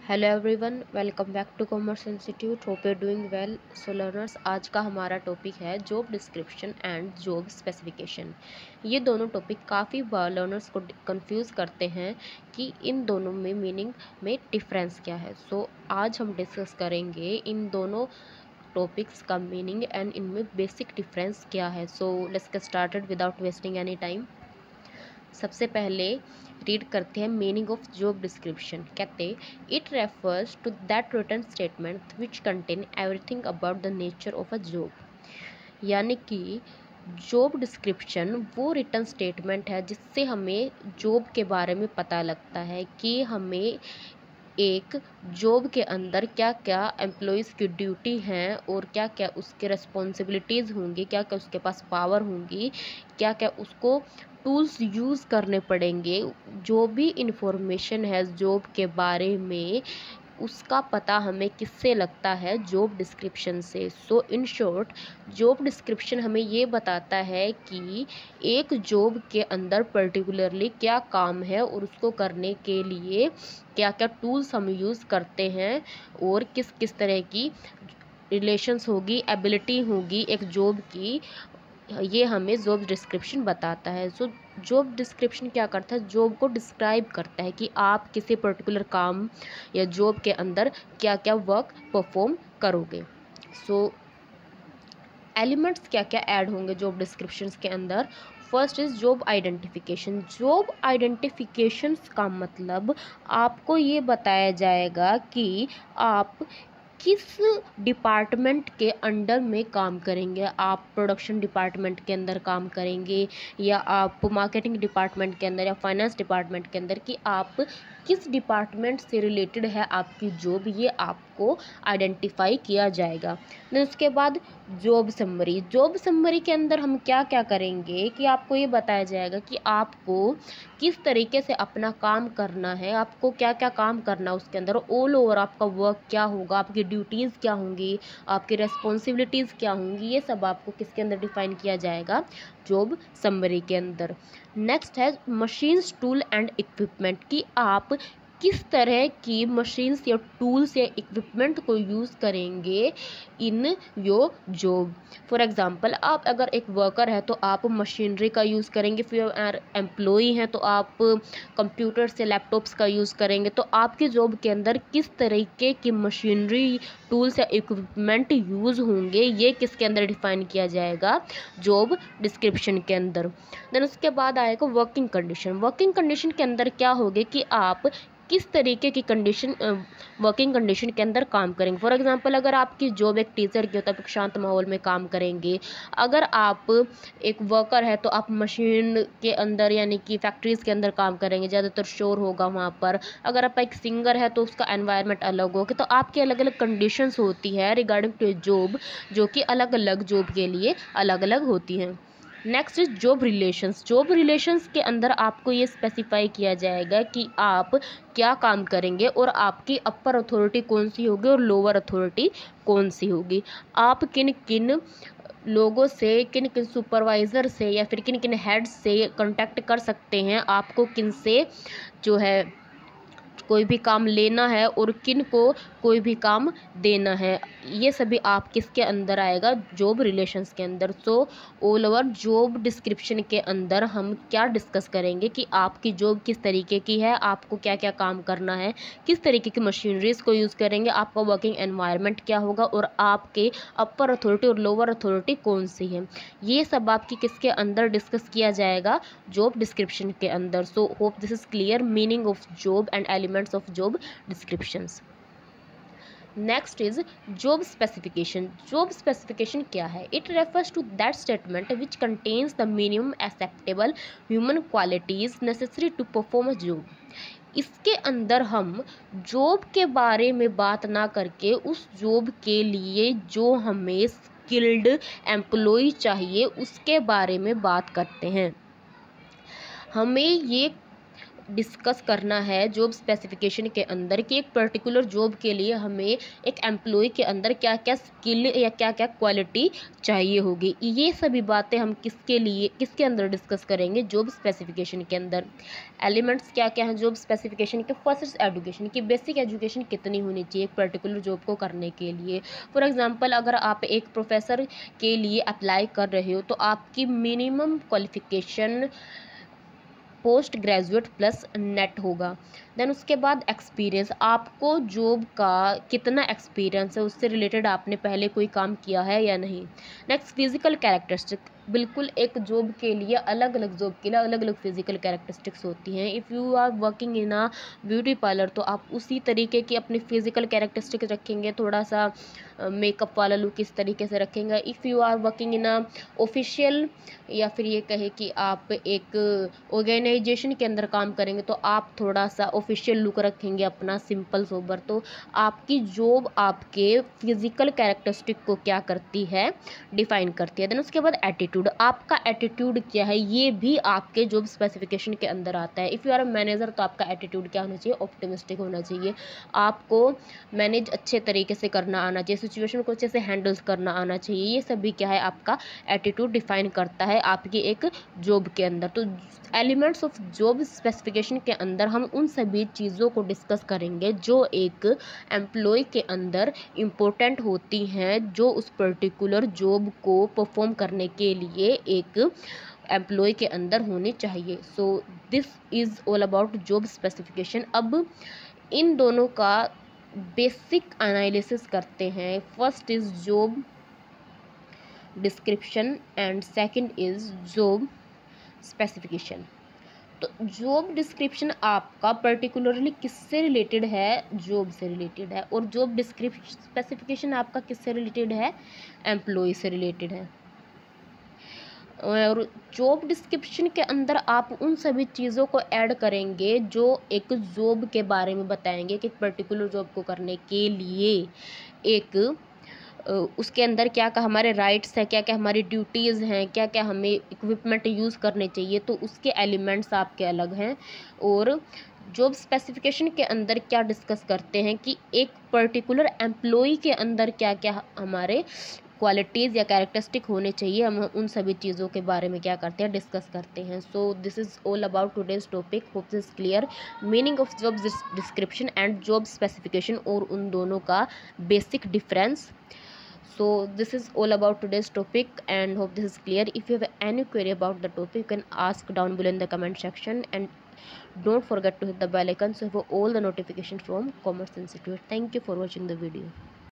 Hello everyone, welcome back to commerce institute. Hope you doing well. So learners, आज का हमारा topic है job description and job specification. ये दोनों topic काफ़ी बार लर्नर्स को कंफ्यूज करते हैं कि इन दोनों में मीनिंग में डिफरेंस क्या है। सो आज हम डिस्कस करेंगे इन दोनों टॉपिक्स का मीनिंग एंड इनमें बेसिक डिफरेंस क्या है। So let's get started without wasting any time. सबसे पहले रीड करते हैं मीनिंग ऑफ जॉब डिस्क्रिप्शन। कहते it refers to that written statement which content everything about the nature of a job. यानी कि जॉब डिस्क्रिप्शन वो रिटन स्टेटमेंट है जिससे हमें जॉब के बारे में पता लगता है कि हमें एक जॉब के अंदर क्या क्या एम्प्लॉयज़ की ड्यूटी हैं और क्या क्या उसके रिस्पॉन्सिबिलिटीज़ होंगी, क्या क्या उसके पास पावर होंगी, क्या क्या उसको टूल्स यूज़ करने पड़ेंगे। जो भी इंफॉर्मेशन है जॉब के बारे में उसका पता हमें किससे लगता है? जॉब डिस्क्रिप्शन से। So in short, job description हमें ये बताता है कि एक जॉब के अंदर पर्टिकुलरली क्या काम है और उसको करने के लिए क्या क्या टूल्स हम यूज़ करते हैं और किस किस तरह की रिलेशंस होगी, एबिलिटी होगी एक जॉब की। ये हमें जॉब डिस्क्रिप्शन बताता है। सो जॉब डिस्क्रिप्शन क्या करता है? जॉब को डिस्क्राइब करता है कि आप किसी पर्टिकुलर काम या जॉब के अंदर क्या क्या वर्क परफॉर्म करोगे। सो एलिमेंट्स क्या क्या ऐड होंगे जॉब डिस्क्रिप्शंस के अंदर? First is job identification. Job identifications का मतलब आपको ये बताया जाएगा कि आप किस डिपार्टमेंट के अंडर में काम करेंगे। आप प्रोडक्शन डिपार्टमेंट के अंदर काम करेंगे या आप मार्केटिंग डिपार्टमेंट के अंदर या फाइनेंस डिपार्टमेंट के अंदर, कि आप किस डिपार्टमेंट से रिलेटेड है आपकी जॉब, ये आपको आइडेंटिफाई किया जाएगा। देन उसके बाद जॉब समरी। जॉब समरी के अंदर हम क्या क्या करेंगे कि आपको ये बताया जाएगा कि आपको किस तरीके से अपना काम करना है, आपको क्या क्या काम करना है उसके अंदर, ऑल ओवर आपका वर्क क्या होगा, आपकी ड्यूटीज़ क्या होंगी, आपकी रेस्पॉन्सिबिलिटीज़ क्या होंगी, ये सब आपको किसके अंदर डिफाइन किया जाएगा? जॉब समरी के अंदर। नेक्स्ट है मशीन्स, टूल एंड इक्विपमेंट, कि आप किस तरह की मशीन्स या टूल्स या इक्विपमेंट को यूज़ करेंगे in your job. For example, आप अगर एक वर्कर है तो आप मशीनरी का यूज़ करेंगे, फिर एम्प्लॉई हैं तो आप कंप्यूटर से लैपटॉप्स का यूज़ करेंगे। तो आपकी जॉब के अंदर किस तरीके की मशीनरी, टूल्स या इक्विपमेंट यूज़ होंगे, ये किसके अंदर डिफाइन किया जाएगा? जॉब डिस्क्रिप्शन के अंदर। देन उसके बाद आएगा वर्किंग कंडीशन। वर्किंग कंडीशन के अंदर क्या होगी कि आप किस तरीके की कंडीशन, वर्किंग कंडीशन के अंदर काम करेंगे। फॉर एग्जांपल, अगर आपकी जॉब एक टीचर की हो तो आप एक शांत माहौल में काम करेंगे। अगर आप एक वर्कर है तो आप मशीन के अंदर यानी कि फैक्ट्रीज़ के अंदर काम करेंगे, ज़्यादातर शोर होगा वहाँ पर। अगर आप एक सिंगर है तो उसका एनवायरनमेंट अलग होगा। तो आपकी अलग अलग कंडीशंस होती है रिगार्डिंग टू जॉब, जो कि अलग अलग जॉब के लिए अलग अलग होती हैं। Next is job relations. Job relations के अंदर आपको ये स्पेसिफाई किया जाएगा कि आप क्या काम करेंगे और आपकी अपर अथॉरिटी कौन सी होगी और लोअर अथॉरिटी कौन सी होगी। आप किन किन लोगों से, किन किन सुपरवाइज़र से या फिर किन किन हेड्स से कांटेक्ट कर सकते हैं, आपको किन से जो है कोई भी काम लेना है और किन को कोई भी काम देना है, ये सभी आप किसके अंदर आएगा? जॉब रिलेशंस के अंदर। So all over job description के अंदर हम क्या डिस्कस करेंगे कि आपकी जॉब किस तरीके की है, आपको क्या क्या काम करना है, किस तरीके की मशीनरीज को यूज़ करेंगे, आपका वर्किंग एनवायरनमेंट क्या होगा और आपके अपर अथॉरिटी और लोअर अथॉरिटी कौन सी है, ये सब आपकी किसके अंदर डिस्कस किया जाएगा? जॉब डिस्क्रिप्शन के अंदर। So hope this is clear meaning of job and elements of job descriptions. Next is job specification. Job specification क्या है? It refers to that statement which contains the minimum acceptable human qualities necessary to perform a job. इसके अंदर हम job के बारे में बात ना करके उस जॉब के लिए जो हमें स्किल्ड एम्प्लॉय चाहिए उसके बारे में बात करते हैं। हमें ये डिस्कस करना है जॉब स्पेसिफिकेशन के अंदर कि एक पर्टिकुलर जॉब के लिए हमें एक एम्प्लॉय के अंदर क्या क्या स्किल या क्या क्या क्वालिटी चाहिए होगी। ये सभी बातें हम किसके अंदर डिस्कस करेंगे, जॉब स्पेसिफिकेशन के अंदर। एलिमेंट्स क्या क्या हैं जॉब स्पेसिफिकेशन के? फर्स्ट इज एजुकेशन, की बेसिक एजुकेशन कितनी होनी चाहिए एक पर्टिकुलर जॉब को करने के लिए। फॉर एग्जांपल अगर आप एक प्रोफेसर के लिए अप्लाई कर रहे हो तो आपकी minimum qualification post graduate plus NET होगा। देन उसके बाद एक्सपीरियंस, आपको जॉब का कितना एक्सपीरियंस है, उससे रिलेटेड आपने पहले कोई काम किया है या नहीं। नेक्स्ट फिजिकल कैरेक्टरिस्टिक, बिल्कुल एक जॉब के लिए अलग अलग जॉब के लिए अलग अलग फिजिकल कैरेक्टरिस्टिक्स होती हैं। If you are working in a beauty parlour तो आप उसी तरीके की अपनी फिजिकल कैरेक्टरिस्टिक रखेंगे, थोड़ा सा मेकअप वाला लुक इस तरीके से रखेंगे। If you are working in a official, या फिर ये कहे कि आप एक ऑर्गेनाइजेशन के अंदर काम करेंगे तो आप थोड़ा सा ऑफिशियल लुक रखेंगे अपना, सिंपल सोबर। तो आपकी जॉब आपके फिजिकल कैरेक्टरिस्टिक को क्या करती है, डिफाइन करती है। देन उसके बाद एटीट्यूड, आपका एटीट्यूड क्या है ये भी आपके जॉब स्पेसिफिकेशन के अंदर आता है। If you are a manager तो आपका एटीट्यूड क्या होना चाहिए, ऑप्टिमिस्टिक होना चाहिए। आपको मैनेज अच्छे तरीके से करना आना चाहिए, सिचुएशन को अच्छे से हैंडल्स करना आना चाहिए। ये सभी क्या है, आपका एटीट्यूड डिफाइन करता है आपकी एक जॉब के अंदर। तो एलिमेंट्स ऑफ जॉब स्पेसिफिकेशन के अंदर हम उन सभी चीज़ों को डिस्कस करेंगे जो एक एम्प्लॉय के अंदर इम्पोर्टेंट होती हैं, जो उस पर्टिकुलर जॉब को परफॉर्म करने के लिए एक एम्प्लॉय के अंदर होनी चाहिए। So this is all about job specification. अब इन दोनों का बेसिक एनालिसिस करते हैं। First is job description and second is job specification. तो जॉब डिस्क्रिप्शन आपका पर्टिकुलरली किससे रिलेटेड है, जॉब से रिलेटेड है, और जॉब डिस्क्रिप्शन स्पेसिफिकेशन आपका किससे रिलेटेड है, एम्प्लॉय से रिलेटेड है। और जॉब डिस्क्रिप्शन के अंदर आप उन सभी चीज़ों को ऐड करेंगे जो एक जॉब के बारे में बताएंगे कि एक पर्टिकुलर जॉब को करने के लिए एक उसके अंदर क्या क्या हमारे राइट्स हैं, क्या क्या हमारी ड्यूटीज़ हैं, क्या क्या हमें इक्विपमेंट यूज़ करने चाहिए, तो उसके एलिमेंट्स आपके अलग हैं। और जॉब स्पेसिफिकेशन के अंदर क्या डिस्कस करते हैं कि एक पर्टिकुलर एम्प्लॉय के अंदर क्या क्या हमारे क्वालिटीज़ या कैरेक्टरिस्टिक होने चाहिए, हम उन सभी चीज़ों के बारे में क्या करते हैं, डिस्कस करते हैं। So this is all about today's topic. Hope this is clear. Meaning of job description and job specification और उन दोनों का basic difference. So this is all about today's topic and hope this is clear. If you have any query about the topic, you can ask down below in the comment section, and don't forget to hit the bell icon so you have all the notifications from Commerce Institute. Thank you for watching the video.